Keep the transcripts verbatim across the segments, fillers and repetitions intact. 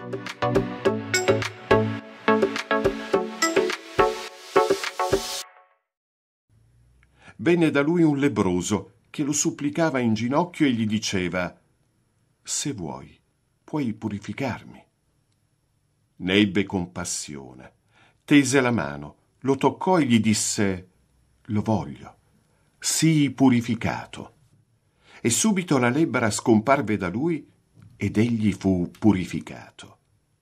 Venne da lui un lebbroso che lo supplicava in ginocchio e gli diceva: «Se vuoi, puoi purificarmi». Ne ebbe compassione, tese la mano, lo toccò e gli disse: «Lo voglio, sii purificato». E subito la lebbra scomparve da lui ed egli fu purificato.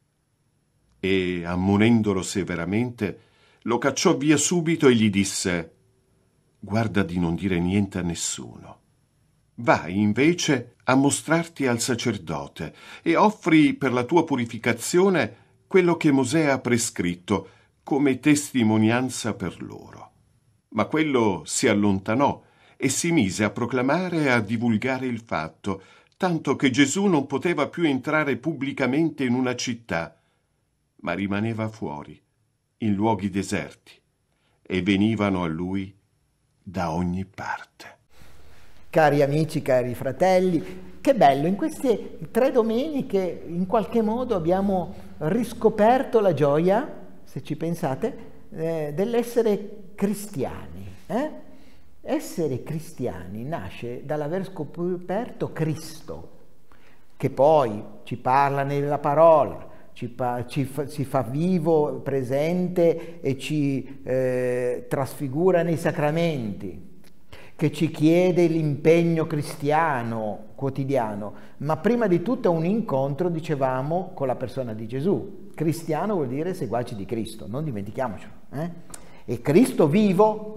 E, ammonendolo severamente, lo cacciò via subito e gli disse: «Guarda di non dire niente a nessuno. Vai invece a mostrarti al sacerdote e offri per la tua purificazione quello che Mosè ha prescritto come testimonianza per loro». Ma quello si allontanò e si mise a proclamare e a divulgare il fatto, tanto che Gesù non poteva più entrare pubblicamente in una città, ma rimaneva fuori, in luoghi deserti, e venivano a lui da ogni parte. Cari amici, cari fratelli, che bello, in queste tre domeniche in qualche modo abbiamo riscoperto la gioia, se ci pensate, eh, dell'essere cristiani. Eh? Essere cristiani nasce dall'aver scoperto Cristo, che poi ci parla nella parola, ci, pa ci fa, si fa vivo, presente e ci eh, trasfigura nei sacramenti, che ci chiede l'impegno cristiano quotidiano, ma prima di tutto è un incontro, dicevamo, con la persona di Gesù. Cristiano vuol dire seguaci di Cristo, non dimentichiamocelo. Eh? E Cristo vivo,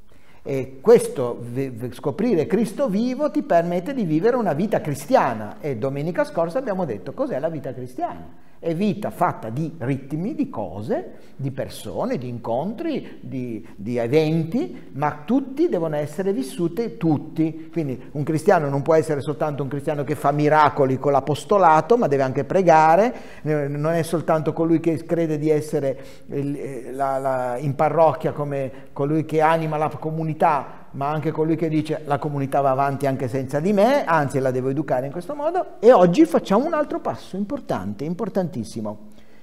e questo, scoprire Cristo vivo ti permette di vivere una vita cristiana. E domenica scorsa abbiamo detto cos'è la vita cristiana. È vita fatta di ritmi, di cose, di persone, di incontri, di, di eventi, ma tutti devono essere vissuti, tutti. Quindi un cristiano non può essere soltanto un cristiano che fa miracoli con l'apostolato, ma deve anche pregare, non è soltanto colui che crede di essere la, la, in parrocchia come colui che anima la comunità, ma anche colui che dice la comunità va avanti anche senza di me, anzi la devo educare in questo modo. E oggi facciamo un altro passo importante, importantissimo,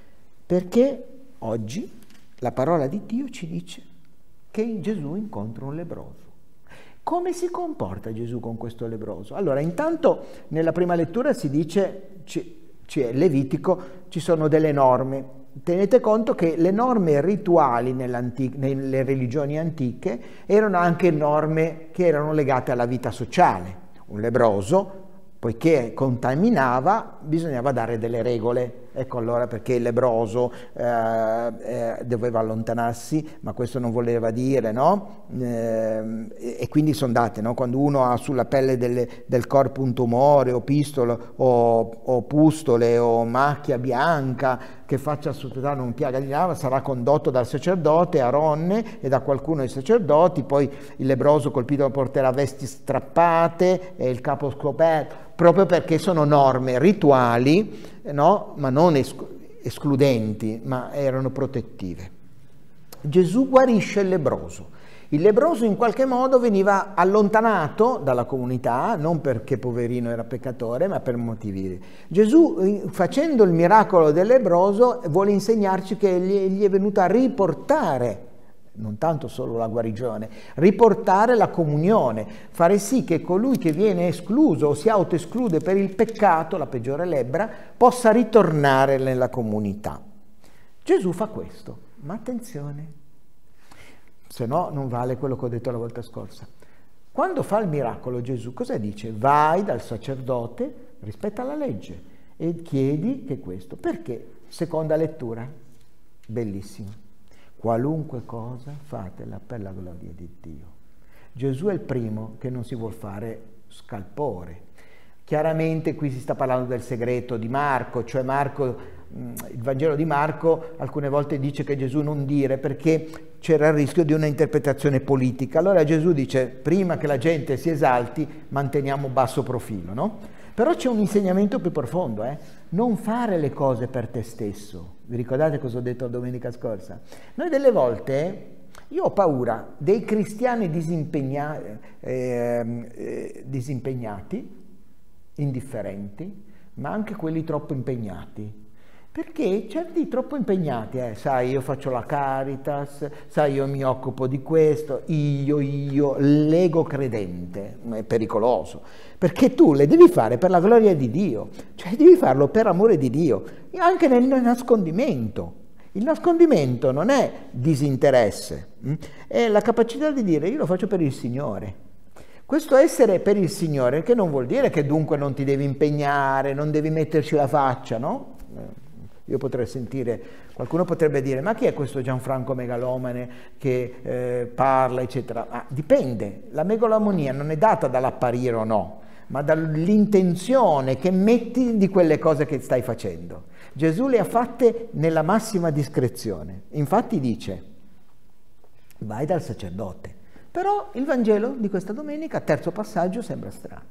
perché oggi la parola di Dio ci dice che Gesù incontra un lebbroso. Come si comporta Gesù con questo lebbroso? Allora, intanto nella prima lettura si dice, c'è Levitico, ci sono delle norme. Tenete conto che le norme rituali nelle religioni antiche erano anche norme che erano legate alla vita sociale. Un lebbroso, poiché contaminava, bisognava dare delle regole. Ecco allora perché il lebbroso eh, eh, doveva allontanarsi, ma questo non voleva dire, no? Eh, e quindi sono date, no? Quando uno ha sulla pelle delle, del corpo un tumore o pistolo o, o pustole o macchia bianca che faccia suscitare un piaga di lava, sarà condotto dal sacerdote Aronne e da qualcuno dei sacerdoti. Poi il lebbroso colpito porterà vesti strappate e il capo scoperto, proprio perché sono norme rituali, no? Ma non escludenti, ma erano protettive. Gesù guarisce il lebbroso. Il lebbroso in qualche modo veniva allontanato dalla comunità, non perché poverino era peccatore, ma per motivi. Gesù, facendo il miracolo del lebbroso, vuole insegnarci che gli è venuto a riportare, non tanto solo la guarigione, riportare la comunione, fare sì che colui che viene escluso o si autoesclude per il peccato, la peggiore lebbra, possa ritornare nella comunità. Gesù fa questo, ma attenzione, se no non vale quello che ho detto la volta scorsa. Quando fa il miracolo Gesù cosa dice? Vai dal sacerdote, rispetta la legge e chiedi che questo. Perché? Seconda lettura, bellissima. Qualunque cosa fatela per la gloria di Dio. Gesù è il primo che non si vuol fare scalpore. Chiaramente qui si sta parlando del segreto di Marco, cioè Marco, il Vangelo di Marco alcune volte dice che Gesù non dire perché c'era il rischio di una interpretazione politica. Allora Gesù dice, prima che la gente si esalti, manteniamo basso profilo, no? Però c'è un insegnamento più profondo, eh? Non fare le cose per te stesso. Vi ricordate cosa ho detto la domenica scorsa? Noi delle volte, io ho paura dei cristiani disimpegna, eh, eh, disimpegnati, indifferenti, ma anche quelli troppo impegnati. Perché certi troppo impegnati, eh, sai, io faccio la Caritas, sai, io mi occupo di questo, io, io, l'ego credente, è pericoloso, perché tu le devi fare per la gloria di Dio, cioè devi farlo per amore di Dio, e anche nel nascondimento. Il nascondimento non è disinteresse, hm? È la capacità di dire io lo faccio per il Signore. Questo essere per il Signore, che non vuol dire che dunque non ti devi impegnare, non devi metterci la faccia, no? Io potrei sentire, qualcuno potrebbe dire, ma chi è questo Gianfranco megalomane che eh, parla, eccetera? Ah, dipende, la megalomonia non è data dall'apparire o no, ma dall'intenzione che metti di quelle cose che stai facendo. Gesù le ha fatte nella massima discrezione, infatti dice, vai dal sacerdote. Però il Vangelo di questa domenica, terzo passaggio, sembra strano.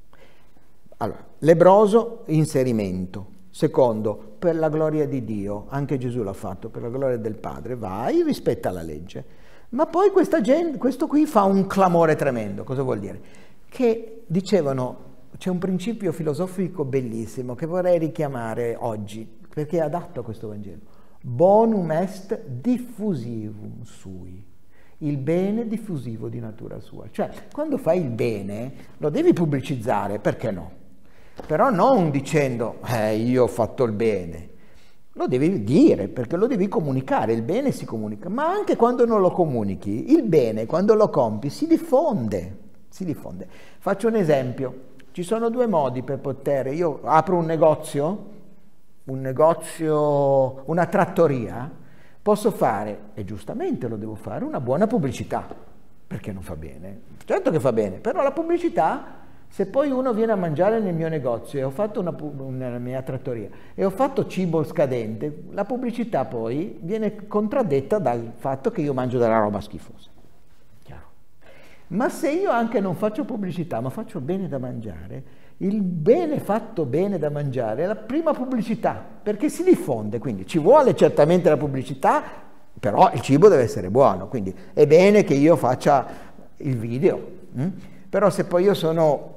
Allora, lebbroso, inserimento. Secondo, per la gloria di Dio, anche Gesù l'ha fatto, per la gloria del Padre, vai, rispetta la legge. Ma poi questa gente, questo qui fa un clamore tremendo. Cosa vuol dire? Che dicevano, c'è un principio filosofico bellissimo che vorrei richiamare oggi, perché è adatto a questo Vangelo. Bonum est diffusivum sui. Il bene diffusivo di natura sua. Cioè, quando fai il bene, lo devi pubblicizzare, perché no? Però non dicendo, eh, io ho fatto il bene. Lo devi dire, perché lo devi comunicare, il bene si comunica. Ma anche quando non lo comunichi, il bene, quando lo compi, si diffonde. Si diffonde. Faccio un esempio. Ci sono due modi per poter... Io apro un negozio, un negozio, una trattoria, posso fare, e giustamente lo devo fare, una buona pubblicità, perché non fa bene. Certo che fa bene, però la pubblicità, se poi uno viene a mangiare nel mio negozio e ho fatto una, nella mia trattoria e ho fatto cibo scadente, la pubblicità poi viene contraddetta dal fatto che io mangio della roba schifosa. Chiaro? Ma se io anche non faccio pubblicità, ma faccio bene da mangiare, il bene fatto bene da mangiare è la prima pubblicità, perché si diffonde, quindi ci vuole certamente la pubblicità, però il cibo deve essere buono, quindi è bene che io faccia il video, hm? Però se poi io sono,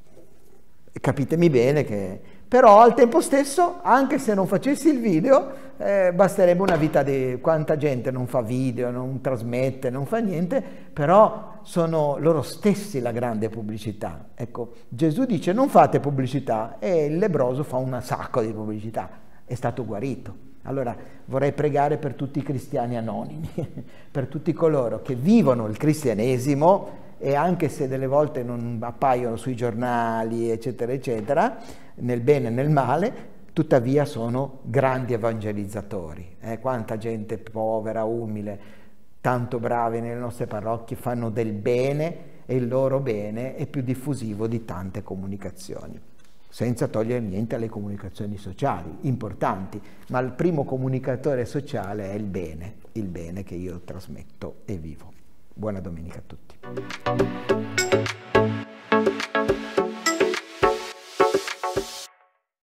capitemi bene che, però al tempo stesso, anche se non facessi il video, eh, basterebbe una vita di quanta gente non fa video, non trasmette, non fa niente, però sono loro stessi la grande pubblicità. Ecco, Gesù dice non fate pubblicità e il lebbroso fa un sacco di pubblicità, è stato guarito. Allora vorrei pregare per tutti i cristiani anonimi, per tutti coloro che vivono il cristianesimo e anche se delle volte non appaiono sui giornali, eccetera, eccetera, nel bene e nel male, tuttavia sono grandi evangelizzatori. Eh? Quanta gente povera, umile, tanto bravi nelle nostre parrocchie, fanno del bene e il loro bene è più diffusivo di tante comunicazioni. Senza togliere niente alle comunicazioni sociali, importanti, ma il primo comunicatore sociale è il bene, il bene che io trasmetto e vivo. Buona domenica a tutti.